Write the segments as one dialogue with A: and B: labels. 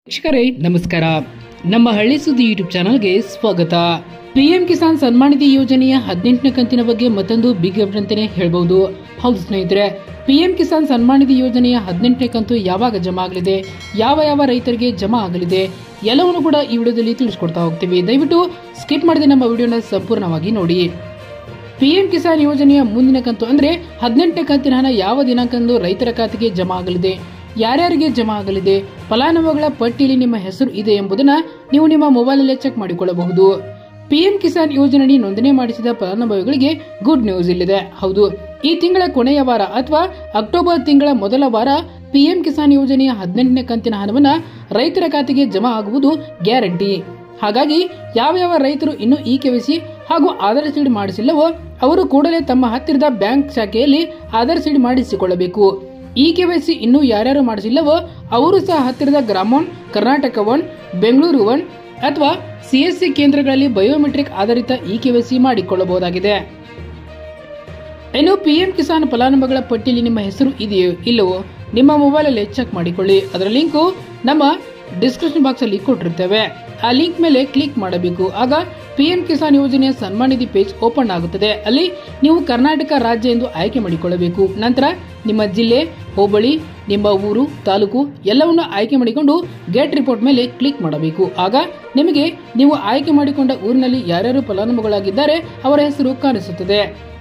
A: ವೀಕ್ಷಕರೇ ನಮಸ್ಕಾರ. ನಮ್ಮ ಹಳ್ಳಿ ಸುದ್ದಿ ಯೂಟ್ಯೂಬ್ ಚಾನಲ್ಗೆ ಸ್ವಾಗತ. ಪಿಎಂ ಕಿಸಾನ್ ಸನ್ಮಾನ್ ನಿಧಿ ಯೋಜನೆಯ 18ನೇ ಕಂತಿನ ಬಗ್ಗೆ ಮತ್ತೊಂದು ಬಿಗ್ ಅಪ್ಡೇಟ್ ಅಂತಾನೆ ಹೇಳಬಹುದು. ಹೌದು ಸ್ನೇಹಿತರೆ, ಪಿಎಂ ಕಿಸಾನ್ ಸನ್ಮಾನ್ ನಿಧಿ ಯೋಜನೆಯ 18ನೇ ಕಂತು ಯಾವಾಗ ಜಮಾ ಆಗಲಿದೆ, ಯಾವ ರೈತರಿಗೆ ಜಮಾ ಆಗಲಿದೆ ಎಲ್ಲವನ್ನು ಕೂಡ ಈ ವಿಡಿಯೋದಲ್ಲಿ ತಿಳಿಸ್ಕೊಡ್ತಾ ಹೋಗ್ತೀವಿ. ದಯವಿಟ್ಟು ಸ್ಕಿಪ್ ಮಾಡದೆ ನಮ್ಮ ವಿಡಿಯೋನ ಸಂಪೂರ್ಣವಾಗಿ ನೋಡಿ. ಪಿಎಂ ಕಿಸಾನ್ ಯೋಜನೆಯ ಮುಂದಿನ ಕಂತು ಅಂದ್ರೆ 18ನೇ ಕಂತಿನ ಹಣ ಯಾವ ದಿನಾಂಕಂದು ರೈತರ ಖಾತೆಗೆ ಜಮಾ ಆಗಲಿದೆ, ಯಾರ್ಯಾರಿಗೆ ಜಮಾ ಆಗಲಿದೆ, ಫಲಾನುಭವಿಗಳ ಪಟ್ಟಿಯಲ್ಲಿ ನಿಮ್ಮ ಹೆಸರು ಇದೆ ಎಂಬುದನ್ನ ನೀವು ನಿಮ್ಮ ಮೊಬೈಲಲ್ಲೇ ಚೆಕ್ ಮಾಡಿಕೊಳ್ಳಬಹುದು. ಪಿಎಂ ಕಿಸಾನ್ ಯೋಜನೆಯಡಿ ನೋಂದಣಿ ಮಾಡಿಸಿದ ಫಲಾನುಭವಿಗಳಿಗೆ ಗುಡ್ ನ್ಯೂಸ್ ಇಲ್ಲಿದೆ. ಹೌದು, ಈ ತಿಂಗಳ ಕೊನೆಯ ವಾರ ಅಥವಾ ಅಕ್ಟೋಬರ್ ತಿಂಗಳ ಮೊದಲ ವಾರ ಪಿಎಂ ಕಿಸಾನ್ ಯೋಜನೆಯ 18ನೇ ಕಂತಿನ ಹಣವನ್ನ ರೈತರ ಖಾತೆಗೆ ಜಮಾ ಆಗುವುದು ಗ್ಯಾರಂಟಿ. ಹಾಗಾಗಿ ಯಾವ ರೈತರು ಇನ್ನೂ ಈ ಕೆವೈಸಿ ಹಾಗೂ ಆಧಾರ್ ಸೀಡ್ ಮಾಡಿಸಿಲ್ಲವೋ ಅವರು ಕೂಡಲೇ ತಮ್ಮ ಹತ್ತಿರದ ಬ್ಯಾಂಕ್ ಶಾಖೆಯಲ್ಲಿ ಆಧಾರ್ ಸೀಡ್ ಮಾಡಿಸಿಕೊಳ್ಳಬೇಕು. ಈ ಕೆವೈಸಿ ಇನ್ನೂ ಯಾರ್ಯಾರು ಮಾಡಿಸಿಲ್ಲವೋ ಅವರು ಸಹ ಹತ್ತಿರದ ಗ್ರಾಮೋನ್, ಕರ್ನಾಟಕ 1, ಬೆಂಗಳೂರು 1 ಅಥವಾ ಸಿಎಸ್ಸಿ ಕೇಂದ್ರಗಳಲ್ಲಿ ಬಯೋಮೆಟ್ರಿಕ್ ಆಧಾರಿತ ಈ ಕೆವೈಸಿ ಮಾಡಿಕೊಳ್ಳಬಹುದಾಗಿದೆ. ಇನ್ನು ಪಿಎಂ ಕಿಸಾನ್ ಫಲಾನುಭವಿಗಳ ಪಟ್ಟಿಯಲ್ಲಿ ನಿಮ್ಮ ಹೆಸರು ಇದೆಯೋ ಇಲ್ಲವೋ ನಿಮ್ಮ ಮೊಬೈಲ್ ಅಲ್ಲಿ ಚೆಕ್ ಮಾಡಿಕೊಳ್ಳಿ. ಅದರ ಲಿಂಕ್ ನಮ್ಮ ಡಿಸ್ಕ್ರಿಪ್ಷನ್ ಬಾಕ್ಸ್ ಅಲ್ಲಿ ಕೊಟ್ಟಿರ್ತೇವೆ. ಆ ಲಿಂಕ್ ಮೇಲೆ ಕ್ಲಿಕ್ ಮಾಡಬೇಕು. ಆಗ ಪಿಎಂ ಕಿಸಾನ್ ಯೋಜನೆಯ ಸನ್ಮಾನ್ ನಿಧಿ ಪೇಜ್ ಓಪನ್ ಆಗುತ್ತದೆ. ಅಲ್ಲಿ ನೀವು ಕರ್ನಾಟಕ ರಾಜ್ಯ ಎಂದು ಆಯ್ಕೆ ಮಾಡಿಕೊಳ್ಳಬೇಕು. ನಂತರ ನಿಮ್ಮ ಜಿಲ್ಲೆ, ಹೋಬಳಿ, ನಿಮ್ಮ ಊರು, ತಾಲೂಕು ಎಲ್ಲವನ್ನು ಆಯ್ಕೆ ಮಾಡಿಕೊಂಡು ಗೆಟ್ ರಿಪೋರ್ಟ್ ಮೇಲೆ ಕ್ಲಿಕ್ ಮಾಡಬೇಕು. ಆಗ ನಿಮಗೆ ನೀವು ಆಯ್ಕೆ ಮಾಡಿಕೊಂಡ ಊರಿನಲ್ಲಿ ಯಾರ್ಯಾರು ಫಲಾನುಭವಿಗಳಾಗಿದ್ದಾರೆ ಅವರ ಹೆಸರು ಕಾಣಿಸುತ್ತದೆ.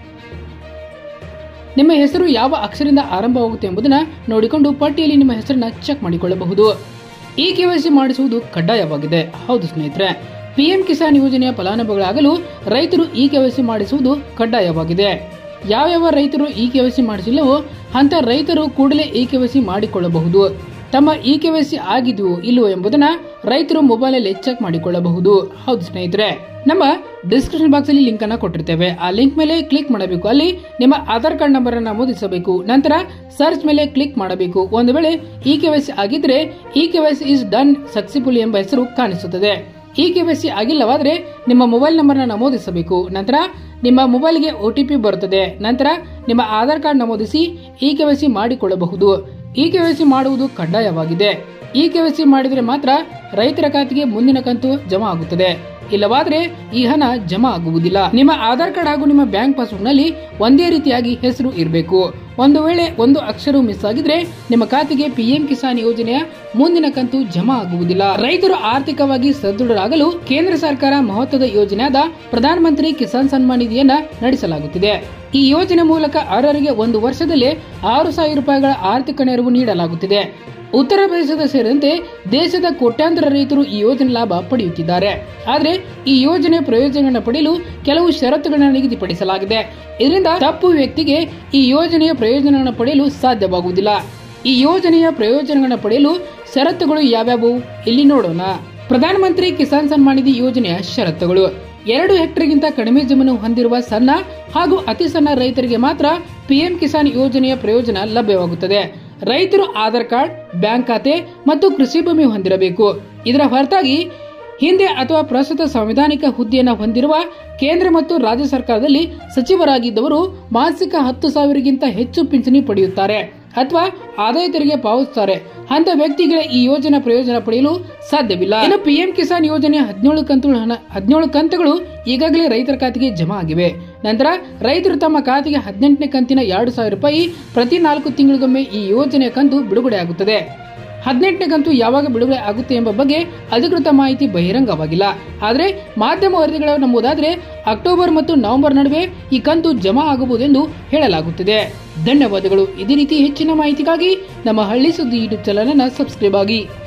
A: ನಿಮ್ಮ ಹೆಸರು ಯಾವ ಅಕ್ಷರದಿಂದ ಆರಂಭವಾಗುತ್ತೆ ಎಂಬುದನ್ನು ನೋಡಿಕೊಂಡು ಪಟ್ಟಿಯಲ್ಲಿ ನಿಮ್ಮ ಹೆಸರನ್ನ ಚೆಕ್ ಮಾಡಿಕೊಳ್ಳಬಹುದು. ಈ ಕೆವೈಸಿ ಮಾಡಿಸುವುದು ಕಡ್ಡಾಯವಾಗಿದೆ. ಹೌದು ಸ್ನೇಹಿತರೆ, ಪಿಎಂ ಕಿಸಾನ್ ಯೋಜನೆಯ ಫಲಾನುಭವಿಗಳಾಗಲು ರೈತರು ಈ ಕೆವೈಸಿ ಮಾಡಿಸುವುದು ಕಡ್ಡಾಯವಾಗಿದೆ. ಯಾವ ರೈತರು ಈ ಕೆವೈಸಿ ಮಾಡಿಸಿಲ್ಲವೋ ಅಂತ ರೈತರು ಕೂಡಲೇ ಈ ಕೆವೈಸಿ ಮಾಡಿಕೊಳ್ಳಬಹುದು. ತಮ್ಮ ಈ ಕೆವೈಸಿ ಆಗಿದೆಯೋ ಇಲ್ಲವೋ ಎಂಬುದನ್ನ ರೈತರು ಮೊಬೈಲ್ ಅಲ್ಲಿ ಚೆಕ್ ಮಾಡಿಕೊಳ್ಳಬಹುದು. ಹೌದು ಸ್ನೇಹಿತರೆ, ನಮ್ಮ ಡಿಸ್ಕ್ರಿಪ್ಷನ್ ಬಾಕ್ಸ್ ಅಲ್ಲಿ ಲಿಂಕ್ ಅನ್ನ ಕೊಟ್ಟಿರ್ತೇವೆ. ಆ ಲಿಂಕ್ ಮೇಲೆ ಕ್ಲಿಕ್ ಮಾಡಬೇಕು. ಅಲ್ಲಿ ನಿಮ್ಮ ಆಧಾರ್ ಕಾರ್ಡ್ ನಂಬರ್ ಅನ್ನು ನಮೂದಿಸಬೇಕು. ನಂತರ ಸರ್ಚ್ ಮೇಲೆ ಕ್ಲಿಕ್ ಮಾಡಬೇಕು. ಒಂದು ವೇಳೆ ಈ ಕೆವೈಸಿ ಆಗಿದ್ರೆ ಈ ಕೆವೈಸಿ ಇಸ್ ಡನ್ ಸಕ್ಸಸ್ಫುಲ್ ಎಂಬ ಹೆಸರು ಕಾಣಿಸುತ್ತದೆ. ಈ ಕೆವೈಸಿ ಆಗಿಲ್ಲವಾದ್ರೆ ನಿಮ್ಮ ಮೊಬೈಲ್ ನಂಬರ್ ನಮೂದಿಸಬೇಕು. ನಂತರ ನಿಮ್ಮ ಮೊಬೈಲ್ಗೆ OTP ಬರುತ್ತದೆ. ನಂತರ ನಿಮ್ಮ ಆಧಾರ್ ಕಾರ್ಡ್ ನಮೂದಿಸಿ ಈ ಕೆವೈಸಿ ಮಾಡಿಕೊಳ್ಳಬಹುದು. ಈ ಕೆವೈಸಿ ಮಾಡುವುದು ಕಡ್ಡಾಯವಾಗಿದೆ. ಈ ಕೆವೈಸಿ ಮಾಡಿದರೆ ಮಾತ್ರ ರೈತರ ಖಾತೆಗೆ ಮುಂದಿನ ಕಂತು ಜಮಾ ಆಗುತ್ತದೆ. ಇಲ್ಲವಾದ್ರೆ ಈ ಹಣ ಜಮಾ ಆಗುವುದಿಲ್ಲ. ನಿಮ್ಮ ಆಧಾರ್ ಕಾರ್ಡ್ ಹಾಗೂ ನಿಮ್ಮ ಬ್ಯಾಂಕ್ ಪಾಸ್ಬುಕ್ ನಲ್ಲಿ ಒಂದೇ ರೀತಿಯಾಗಿ ಹೆಸರು ಇರಬೇಕು. ಒಂದು ವೇಳೆ ಒಂದು ಅಕ್ಷರ ಮಿಸ್ ಆಗಿದ್ರೆ ನಿಮ್ಮ ಖಾತೆಗೆ ಪಿಎಂ ಕಿಸಾನ್ ಯೋಜನೆಯ ಮುಂದಿನ ಕಂತು ಜಮಾ ಆಗುವುದಿಲ್ಲ. ರೈತರು ಆರ್ಥಿಕವಾಗಿ ಸದೃಢರಾಗಲು ಕೇಂದ್ರ ಸರ್ಕಾರ ಮಹತ್ವದ ಯೋಜನೆಯಾದ ಪ್ರಧಾನ ಮಂತ್ರಿ ಕಿಸಾನ್ ಸನ್ಮಾನ್ ನಿಧಿಯನ್ನ ನಡೆಸಲಾಗುತ್ತಿದೆ. ಈ ಯೋಜನೆ ಮೂಲಕ ಅರ್ಹರಿಗೆ ಒಂದು ವರ್ಷದಲ್ಲೇ 6,000 ರೂಪಾಯಿಗಳ ಆರ್ಥಿಕ ನೆರವು ನೀಡಲಾಗುತ್ತಿದೆ. ಉತ್ತರ ಪ್ರದೇಶದ ಸೇರಿದಂತೆ ದೇಶದ ಕೋಟ್ಯಾಂತರ ರೈತರು ಈ ಯೋಜನೆ ಲಾಭ ಪಡೆಯುತ್ತಿದ್ದಾರೆ. ಆದರೆ ಈ ಯೋಜನೆ ಪ್ರಯೋಜನಗಳನ್ನು ಪಡೆಯಲು ಕೆಲವು ಷರತ್ತುಗಳನ್ನು ನಿಗದಿಪಡಿಸಲಾಗಿದೆ. ಇದರಿಂದ ತಪ್ಪು ವ್ಯಕ್ತಿಗೆ ಈ ಯೋಜನೆಯ ಪ್ರಯೋಜನಗಳನ್ನು ಪಡೆಯಲು ಸಾಧ್ಯವಾಗುವುದಿಲ್ಲ. ಈ ಯೋಜನೆಯ ಪ್ರಯೋಜನಗಳನ್ನು ಪಡೆಯಲು ಷರತ್ತುಗಳು ಯಾವ್ಯಾವು ಇಲ್ಲಿ ನೋಡೋಣ. ಪ್ರಧಾನ ಮಂತ್ರಿ ಕಿಸಾನ್ ಸನ್ಮಾನ್ ನಿಧಿ ಯೋಜನೆಯ ಷರತ್ತುಗಳು: 2 ಹೆಕ್ಟೇರ್ಗಿಂತ ಕಡಿಮೆ ಜಮೀನು ಹೊಂದಿರುವ ಸಣ್ಣ ಹಾಗೂ ಅತಿ ಸಣ್ಣ ರೈತರಿಗೆ ಮಾತ್ರ ಪಿಎಂ ಕಿಸಾನ್ ಯೋಜನೆಯ ಪ್ರಯೋಜನ ಲಭ್ಯವಾಗುತ್ತದೆ. ರೈತರು ಆಧಾರ್ ಕಾರ್ಡ್, ಬ್ಯಾಂಕ್ ಖಾತೆ ಮತ್ತು ಕೃಷಿ ಭೂಮಿ ಹೊಂದಿರಬೇಕು. ಇದರ ಹೊರತಾಗಿ ಹಿಂದೆ ಅಥವಾ ಪ್ರಸ್ತುತ ಸಂವಿಧಾನಿಕ ಹುದ್ದೆಯನ್ನು ಹೊಂದಿರುವ ಕೇಂದ್ರ ಮತ್ತು ರಾಜ್ಯ ಸರ್ಕಾರದಲ್ಲಿ ಸಚಿವರಾಗಿದ್ದವರು ಮಾಸಿಕ 10,000ಗಿಂತ ಹೆಚ್ಚು ಪಿಂಚಣಿ ಪಡೆಯುತ್ತಾರೆ ಅಥವಾ ಆದಾಯ ತೆರಿಗೆ ಪಾವತಿಸುತ್ತಾರೆ. ಅಂತ ವ್ಯಕ್ತಿಗಳ ಈ ಯೋಜನೆ ಪ್ರಯೋಜನ ಪಡೆಯಲು ಸಾಧ್ಯವಿಲ್ಲ. ಇನ್ನು ಪಿಎಂ ಕಿಸಾನ್ ಯೋಜನೆ 17 ಕಂತುಗಳು ಈಗಾಗಲೇ ರೈತರ ಖಾತೆಗೆ ಜಮಾ ಆಗಿವೆ. ನಂತರ ರೈತರು ತಮ್ಮ ಖಾತೆಗೆ 18ನೇ ಕಂತಿನ 2,000 ರೂಪಾಯಿ ಪ್ರತಿ 4 ತಿಂಗಳಿಗೊಮ್ಮೆ ಈ ಯೋಜನೆಯ ಕಂತು ಬಿಡುಗಡೆ ಆಗುತ್ತದೆ. 18ನೇ ಕಂತು ಯಾವಾಗ ಬಿಡುಗಡೆ ಆಗುತ್ತೆ ಎಂಬ ಬಗ್ಗೆ ಅಧಿಕೃತ ಮಾಹಿತಿ ಬಹಿರಂಗವಾಗಿಲ್ಲ. ಆದರೆ ಮಾಧ್ಯಮ ವರದಿಗಳ ನಂಬುದಾದ್ರೆ ಅಕ್ಟೋಬರ್ ಮತ್ತು ನವೆಂಬರ್ ನಡುವೆ ಈ ಕಂತು ಜಮಾ ಆಗಬಹುದೆಂದು ಹೇಳಲಾಗುತ್ತಿದೆ. ಧನ್ಯವಾದಗಳು. ಇದೇ ರೀತಿ ಹೆಚ್ಚಿನ ಮಾಹಿತಿಗಾಗಿ ನಮ್ಮ ಹಳ್ಳಿ ಸುದ್ದಿ ಯೂಟ್ಯೂಬ್ ಚಾನೆಲ್ ಅನ್ನು ಸಬ್ಸ್ಕ್ರೈಬ್ ಆಗಿ.